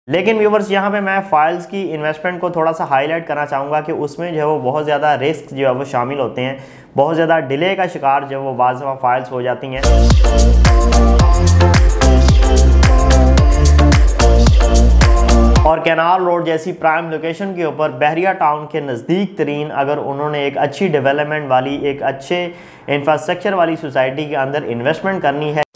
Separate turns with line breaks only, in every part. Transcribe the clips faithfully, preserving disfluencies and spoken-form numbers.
लेकिन व्यूवर्स यहाँ पे मैं फाइल्स की इन्वेस्टमेंट को थोड़ा सा हाईलाइट करना चाहूँगा कि उसमें जो है वो बहुत ज़्यादा रिस्क जो है वो शामिल होते हैं, बहुत ज़्यादा डिले का शिकार जो है वो बाज़ दफ़ा फाइल्स हो जाती हैं। और कैनाल रोड जैसी प्राइम लोकेशन के ऊपर बहरिया टाउन के नज़दीक तरीन अगर उन्होंने एक अच्छी डेवलपमेंट वाली, एक अच्छे इंफ्रास्ट्रक्चर वाली सोसाइटी के अंदर इन्वेस्टमेंट करनी है,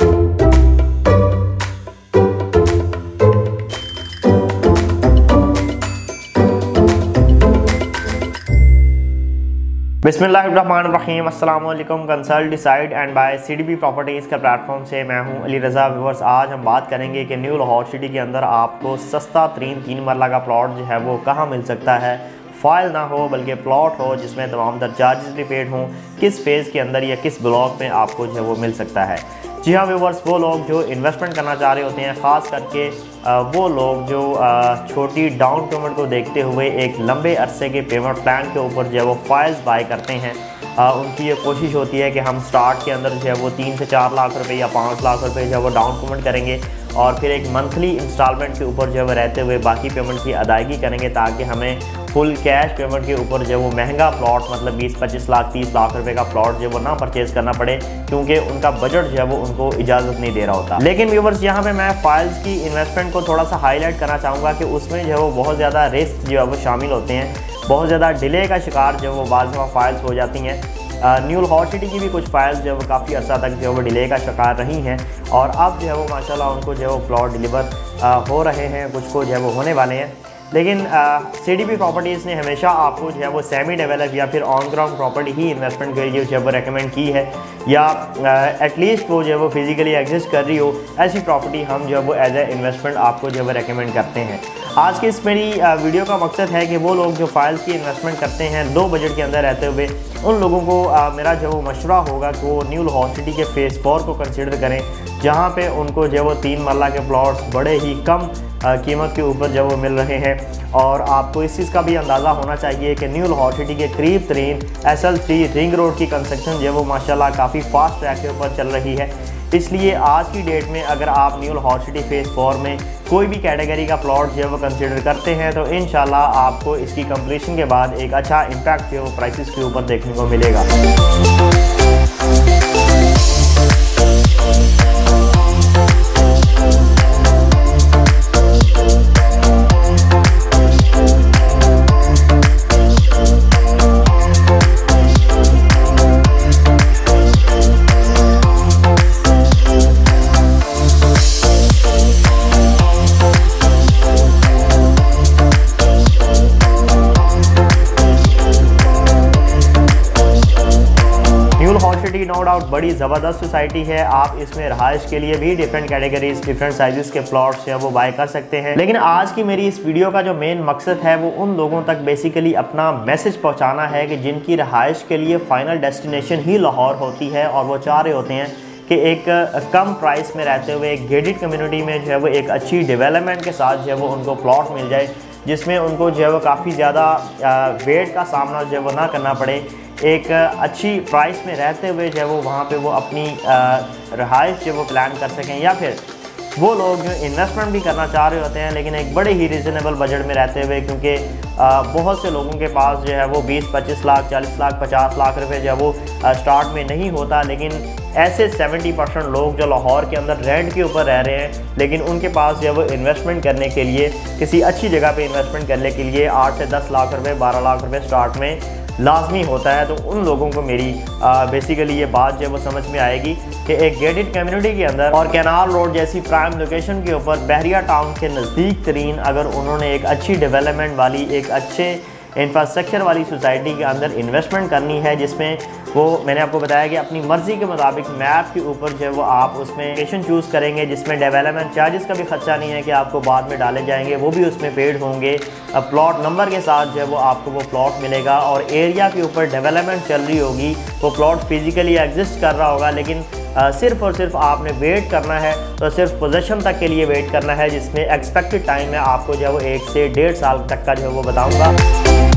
बिस्मिल्लाहिर्रहमानिर्रहीम, अस्सलाम वालेकुम। Consult decide and buy CDB properties का प्लेटफॉर्म से मैं हूं अली रज़ा। व्यूअर्स, आज हम बात करेंगे कि न्यू लाहौर सिटी के अंदर आपको सस्ता तरीन तीन मरला का प्लॉट जो है वो कहां मिल सकता है। फाइल ना हो बल्कि प्लॉट हो जिसमें तमाम दर चार्जेस भी पेड हों, किस फेज़ के अंदर या किस ब्लॉक में आपको जो है वो मिल सकता है। जी हाँ व्यूअर्स, वो लोग जो इन्वेस्टमेंट करना चाह रहे होते हैं, ख़ास करके वो लोग जो छोटी डाउन पेमेंट को देखते हुए एक लंबे अरसे के पेमेंट प्लान के ऊपर जो है वो फाइल्स बाय करते हैं, आ, उनकी ये कोशिश होती है कि हम स्टार्ट के अंदर जो है वो तीन से चार लाख रुपए या पाँच लाख रुपए जो है वो डाउन पेमेंट करेंगे और फिर एक मंथली इंस्टॉलमेंट के ऊपर जो है वो रहते हुए बाकी पेमेंट की अदायगी करेंगे, ताकि हमें फुल कैश पेमेंट के ऊपर जो वो महंगा प्लॉट मतलब बीस पच्चीस लाख तीस लाख रुपए का प्लॉट जो वो ना परचेज करना पड़े, क्योंकि उनका बजट जो है वो उनको इजाज़त नहीं दे रहा होता। लेकिन व्यूवर्स, यहाँ पे मैं फाइल्स की इन्वेस्टमेंट को थोड़ा सा हाईलाइट करना चाहूँगा कि उसमें जो है वो बहुत ज़्यादा रिस्क जो है वो शामिल होते हैं, बहुत ज़्यादा डिले का शिकार जो वो बाज़ दफ़ा फाइल्स हो जाती हैं। न्यू लाहौर सिटी की भी कुछ फाइल्स जो है वो काफ़ी अर्सा तक जो है वो डिले का शिकार रही हैं और अब जो है वो माशाल्लाह उनको जो है वो प्लॉट डिलीवर हो रहे हैं, कुछ को जो है वो होने वाले हैं। लेकिन सीडीबी प्रॉपर्टीज़ ने हमेशा आपको जो है वो सेमी डेवलप या फिर ऑन ग्राउंड प्रॉपर्टी ही इन्वेस्टमेंट के लिए जो है वो रेकमेंड की है, या एटलीस्ट वो जो है वो फिजिकली एग्जिस्ट कर रही हो, ऐसी प्रॉपर्टी हम जो है वो एज ए इन्वेस्टमेंट आपको जो है वो रेकमेंड करते हैं। आज की इस मेरी वीडियो का मकसद है कि वो लोग जो फाइल्स की इन्वेस्टमेंट करते हैं लो बजट के अंदर रहते हुए, उन लोगों को आ, मेरा जो वो मशवरा होगा कि वो न्यू लाहौर सिटी के फ़ेज़ फोर को कंसिडर करें, जहाँ पे उनको जो वो तीन मरला के प्लॉट्स बड़े ही कम कीमत के ऊपर जो वो मिल रहे हैं। और आपको इस चीज़ का भी अंदाज़ा होना चाहिए कि न्यू लाहौर सिटी के करीब तरीन S L three ring road की कंस्ट्रक्शन जो वो माशाल्लाह काफ़ी फास्ट ट्रैक के ऊपर चल रही है। इसलिए आज की डेट में अगर आप new Lahore city phase four में कोई भी कैटेगरी का प्लॉट जो है वो कंसिडर करते हैं तो इंशाल्लाह आपको इसकी कंप्लीशन के बाद एक अच्छा इम्पैक्ट जो है प्राइसेस के ऊपर देखने को मिलेगा। नो डाउट बड़ी ज़बरदस्त सोसाइटी है, आप इसमें रहाइश के लिए भी डिफरेंट कैटेगरीज डिफरेंट साइजेस के प्लॉट्स हैं वो बाय कर सकते हैं। लेकिन आज की मेरी इस वीडियो का जो मेन मकसद है वो उन लोगों तक बेसिकली अपना मैसेज पहुंचाना है कि जिनकी रहाइश के लिए फ़ाइनल डेस्टिनेशन ही लाहौर होती है और वो चाह रहे होते हैं कि एक कम प्राइस में रहते हुए एक गेटेड कम्युनिटी में जो है वो एक अच्छी डेवलपमेंट के साथ जो है वो उनको प्लॉट मिल जाए, जिसमें उनको जो है वो काफ़ी ज़्यादा वेट का सामना जो है वो ना करना पड़े, एक अच्छी प्राइस में रहते हुए जो है वो वहाँ पे वो अपनी रहाइश जो वो प्लान कर सकें। या फिर वो लोग जो इन्वेस्टमेंट भी करना चाह रहे होते हैं लेकिन एक बड़े ही रीज़नेबल बजट में रहते हुए, क्योंकि बहुत से लोगों के पास जो है वो बीस पच्चीस लाख चालीस लाख पचास लाख रुपए जो है वो स्टार्ट में नहीं होता। लेकिन ऐसे सत्तर परसेंट लोग जो लाहौर के अंदर रेंट के ऊपर रह रहे हैं, लेकिन उनके पास जो है वो इन्वेस्टमेंट करने के लिए किसी अच्छी जगह पे इन्वेस्टमेंट करने के लिए आठ से दस लाख रुपए बारह लाख रुपए स्टार्ट में लाजमी होता है। तो उन लोगों को मेरी बेसिकली ये बात जो है वो समझ में आएगी कि एक गेटेड कम्युनिटी के अंदर और कैनाल रोड जैसी प्राइम लोकेशन के ऊपर बहरिया टाउन के नज़दीक तरीन अगर उन्होंने एक अच्छी डेवलपमेंट वाली, एक अच्छे इंफ्रास्ट्रक्चर वाली सोसाइटी के अंदर इन्वेस्टमेंट करनी है, जिसमें वो मैंने आपको बताया कि अपनी मर्ज़ी के मुताबिक मैप के ऊपर जो है वो आप उसमें लोकेशन चूज़ करेंगे, जिसमें डेवलपमेंट चार्जेस का भी खर्चा नहीं है कि आपको बाद में डाले जाएंगे, वो भी उसमें पेड होंगे। प्लॉट नंबर के साथ जो है वो आपको वो प्लॉट मिलेगा और एरिया के ऊपर डेवलपमेंट चल रही होगी, वो प्लॉट फिजिकली एग्जिस्ट कर रहा होगा, लेकिन आ, सिर्फ और सिर्फ आपने वेट करना है, तो सिर्फ पोजेशन तक के लिए वेट करना है, जिसमें एक्सपेक्टेड टाइम है आपको जो है वो एक से डेढ़ साल तक का जो है वो बताऊँगा।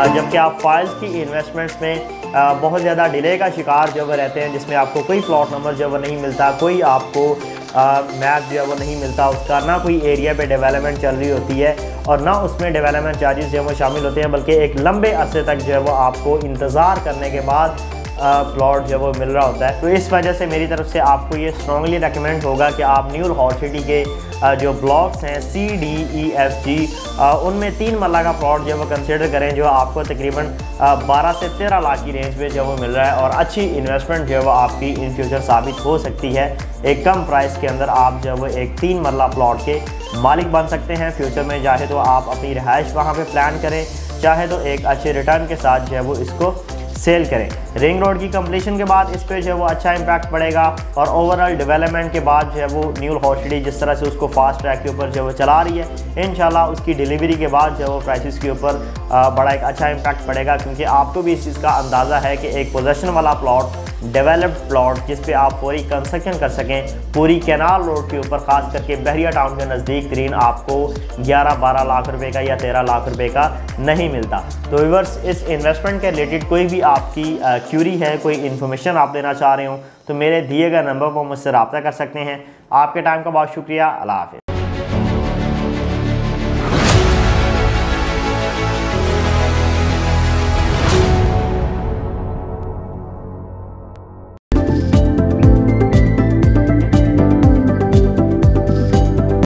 जबकि आप फाइल्स की इन्वेस्टमेंट्स में बहुत ज़्यादा डिले का शिकार जो वो रहते हैं, जिसमें आपको कोई प्लॉट नंबर जो वो नहीं मिलता, कोई आपको मैप जो है वो नहीं मिलता उसका, ना कोई एरिया पे डेवलपमेंट चल रही होती है और ना उसमें डेवलपमेंट चार्जेस जो है वो शामिल होते हैं, बल्कि एक लंबे अरसे तक जो है वो आपको इंतज़ार करने के बाद प्लॉट जो वो मिल रहा होता है। तो इस वजह से मेरी तरफ से आपको ये स्ट्रॉन्गली रेकमेंड होगा कि आप न्यू लाहौर सिटी के जो ब्लॉक्स हैं C D E F G, उनमें तीन मरला का प्लॉट जो वो कंसिडर करें, जो आपको तकरीबन बारह से तेरह लाख की रेंज में जो वो मिल रहा है और अच्छी इन्वेस्टमेंट जो है वो आपकी इन फ्यूचर साबित हो सकती है। एक कम प्राइस के अंदर आप जो वो एक तीन मरला प्लॉट के मालिक बन सकते हैं। फ्यूचर में चाहे तो आप अपनी रिहाइश वहाँ पे प्लान करें, चाहे तो एक अच्छे रिटर्न के साथ जो है वो इसको सेल करें। रिंग रोड की कंप्लीशन के बाद इस पर जो है वो अच्छा इंपैक्ट पड़ेगा और ओवरऑल डेवलपमेंट के बाद जो है वो न्यू लाहौर सिटी जिस तरह से उसको फास्ट ट्रैक के ऊपर जो है वो चला रही है, इंशाल्लाह उसकी डिलीवरी के बाद जो है वो प्राइसेस के ऊपर बड़ा एक अच्छा इंपैक्ट पड़ेगा, क्योंकि आपको भी इस चीज़ का अंदाज़ा है कि एक पोजेशन वाला प्लॉट, डेवलप्ड प्लॉट जिस पे आप पूरी कंस्ट्रक्शन कर सकें, पूरी कैनाल रोड के ऊपर, ख़ास करके बहरिया टाउन के नज़दीक तरीन, आपको ग्यारह बारह लाख रुपए का या तेरह लाख रुपए का नहीं मिलता। तो व्यूअर्स, इस इन्वेस्टमेंट के रिलेटेड कोई भी आपकी क्यूरी है, कोई इन्फॉर्मेशन आप देना चाह रहे हो, तो मेरे दिए गए नंबर पर मुझसे रब्ता कर सकते हैं। आपके टाइम का बहुत शुक्रिया। अल्लाह हाफ़िज़।